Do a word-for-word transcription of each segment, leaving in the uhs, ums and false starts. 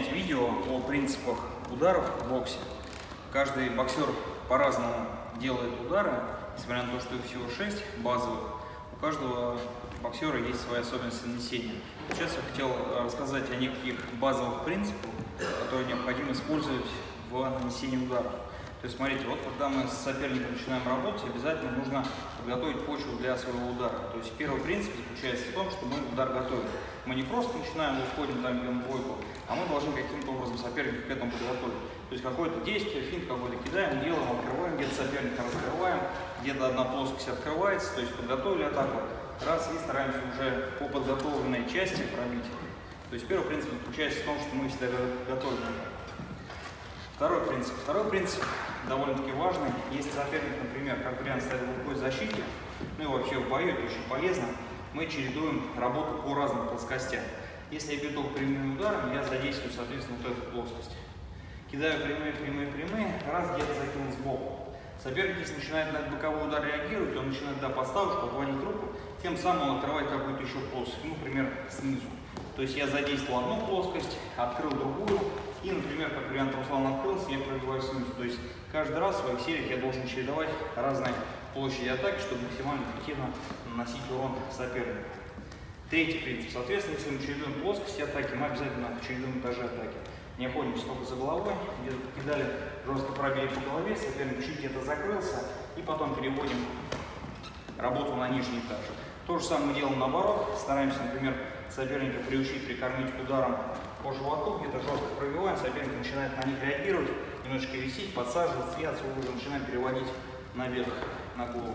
снять видео о принципах ударов в боксе. Каждый боксер по-разному делает удары, несмотря на то, что их всего шесть базовых. У каждого боксера есть свои особенности нанесения. Сейчас я хотел рассказать о неких базовых принципах, которые необходимо использовать в нанесении удара. То есть, смотрите, вот когда мы с соперником начинаем работать, обязательно нужно подготовить почву для своего удара. То есть, первый принцип заключается в том, что мы удар готовим. Мы не просто начинаем, уходим, там, бьем двойку, а мы должны каким-то образом соперника к этому подготовить. То есть, какое-то действие, финт какой-то кидаем, делаем, открываем, где-то соперника раскрываем, где-то одна плоскость открывается, то есть, подготовили атаку, раз, и стараемся уже по подготовленной части пробить. То есть, первый принцип заключается в том, что мы всегда готовим. Второй принцип. Второй принцип довольно-таки важный. Если соперник, например, как вариант стоит в глухой защите, ну и вообще в бою, это очень полезно, мы чередуем работу по разным плоскостям. Если я бью только прямым ударом, я задействую, соответственно, вот эту плоскость. Кидаю прямые, прямые, прямые, раз где-то закинул сбоку. Соперник, если начинает на этот боковой удар реагировать, он начинает, да, подставочку, отводить руку, тем самым он открывает какую-то еще плоскость, ну, например, снизу. То есть я задействовал одну плоскость, открыл другую, и, например, как вариант Руслан открылся, я пробиваю снизу. То есть каждый раз в своих сериях я должен чередовать разные площади атаки, чтобы максимально эффективно наносить урон сопернику. Третий принцип. Соответственно, если мы чередуем плоскости атаки, мы обязательно чередуем этажи атаки. Не охотимся только за головой, где-то покидали, жестко пробили по голове, соперник чуть где-то закрылся, и потом переводим работу на нижний этаж. То же самое мы делаем наоборот, стараемся, например, соперника приучить, прикормить ударом по животу, где-то жестко пробиваем, соперник начинает на них реагировать, немножечко висеть, подсаживаться, и отсюда уже начинаем переводить наверх, на голову.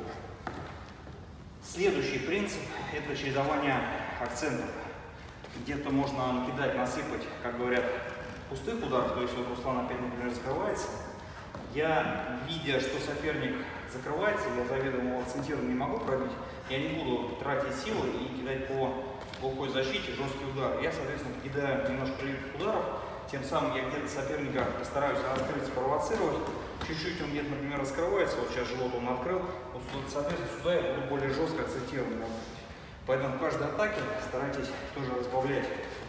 Следующий принцип – это чередование акцентов. Где-то можно накидать, насыпать, как говорят, пустых ударов, то есть вот Руслан опять, например, закрывается. Я, видя, что соперник закрывается, я заведомо его акцентированно не могу пробить, я не буду тратить силы и кидать по глухой защите жесткий удар. Я, соответственно, кидаю немножко прилипных ударов, тем самым я где-то соперника постараюсь раскрыть, спровоцировать. Чуть-чуть он где-то, например, раскрывается, вот сейчас живот он открыл, вот, соответственно, сюда я буду более жестко акцентированно работать. Поэтому в каждой атаке старайтесь тоже разбавлять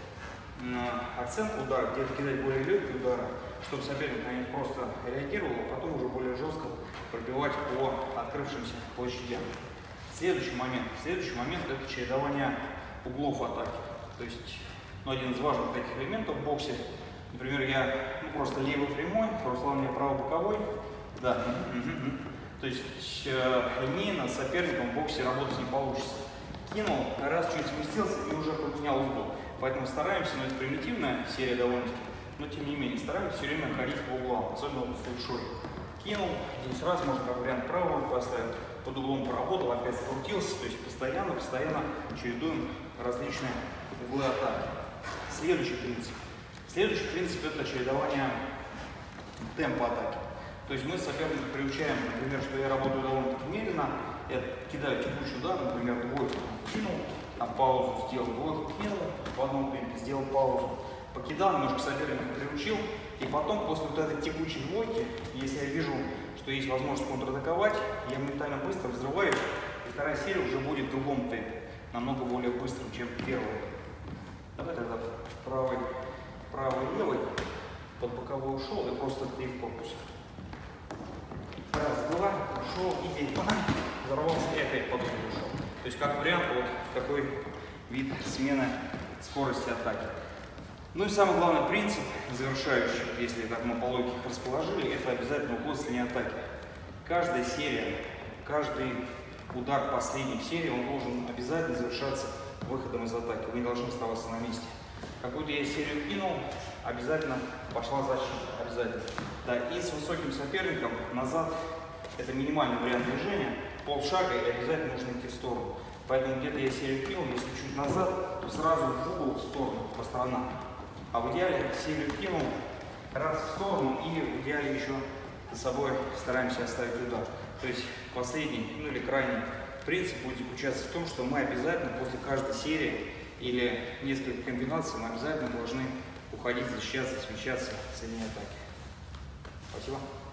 акцент удара, где-то кидать более легкие удары, чтобы соперник на них просто реагировал, а потом уже более жестко пробивать по открывшимся площадям. Следующий момент. Следующий момент – это чередование углов атаки. То есть, ну, один из важных таких элементов в боксе. Например, я ну, просто левый прямой, Руслан мне правый боковой. Да. То есть э, линейно с соперником в боксе работать не получится. Кинул, раз чуть сместился и уже поменял угол. Поэтому стараемся, но это примитивная серия довольно-таки, но тем не менее стараемся все время ходить по углам, особенно в фэншуй. Кинул, здесь раз, можно как вариант правую руку поставить, под углом поработал, опять скрутился, то есть постоянно, постоянно чередуем различные углы атаки. Следующий принцип. Следующий принцип – это чередование темпа атаки. То есть мы соперника приучаем, например, что я работаю довольно-таки медленно, я кидаю текучий удар, например, двойку кинул, на паузу сделал, двойку кинул, в одном темпе сделал паузу, покидал, немножко соперника приучил, и потом после вот этой текучей двойки, если я вижу, что есть возможность контратаковать, я моментально быстро взрываю, и вторая серия уже будет в другом темпе, намного более быстрым, чем первая. Давай тогда правый, правый, левый, под боковой ушел и просто три в корпус. Раз, два, ушел, и здесь взорвался и опять под угол ушел. То есть как вариант, вот такой вид смены скорости атаки. Ну и самый главный принцип, завершающий, если так мы по логике расположили, это обязательно уход с линии атаки. Каждая серия, каждый удар последней серии, он должен обязательно завершаться выходом из атаки. Вы не должны оставаться на месте. Какую-то я серию кинул, обязательно пошла защита, обязательно. Да, и с высоким соперником назад, это минимальный вариант движения, полшага и обязательно нужно идти в сторону. Поэтому где-то я серию кинул, если чуть назад, то сразу в угол, в сторону, по сторонам. А в идеале серию кинул, раз в сторону и в идеале еще за собой стараемся оставить удар. То есть последний, ну или крайний принцип будет заключаться в том, что мы обязательно после каждой серии или нескольких комбинаций мы обязательно должны уходить, защищаться, смещаться с линии атаки. Спасибо.